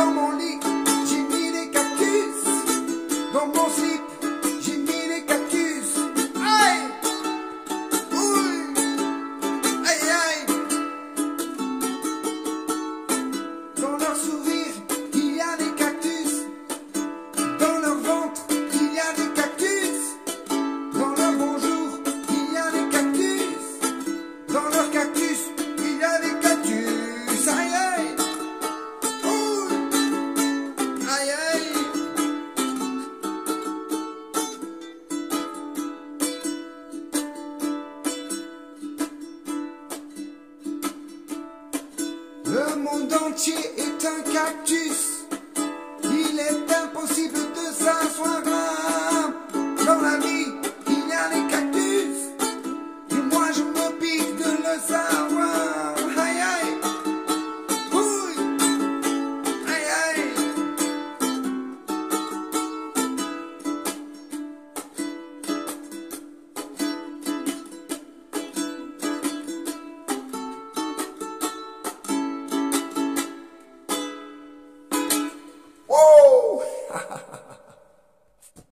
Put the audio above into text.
Dans mon lit, j'ai mis des cactus. Dans mon slip, j'ai mis des cactus. Aïe! Ouh! Aïe aïe! Dans leur sourire, il y a des cactus. Dans leur ventre, il y a des cactus. Dans leur bonjour, il y a des cactus. Dans leur cactus, il y a des cactus. Aïe aïe! Ouh! Aïe aïe! Le monde entier est un cactus. Il est impossible de s'asseoir dans la vie. Il y a des cactus. Et moi je me pique de le savoir. Aïe aïe. Ouh. Aïe aïe. Whoa!